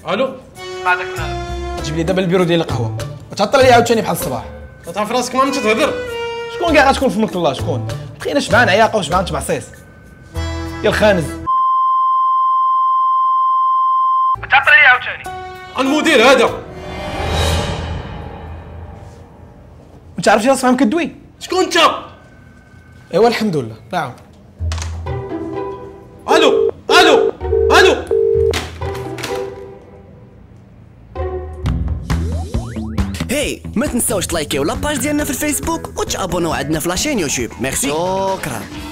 الو بعدك من هذا تجيب لي دابا البيرو ديال القهوه وتعطل عليا عاوتاني بحال الصباح. تعرف راسك ما تهضر. شكون كاع غتكون في ملك الله؟ شكون؟ بقينا شبعان عياقه وشبعان تبعصيص يا الخانز. تعطل عليا عاوتاني. المدير هذا انت عارف شي راس فهم كدوي؟ شكون انت؟ ايوا الحمد لله لا عاود. الو الو الو هاي ما تنساوش تلايكيو لاباج ديالنا في الفيسبوك وتابوناو عندنا في لاشين يوتيوب. ميرسي شكرا.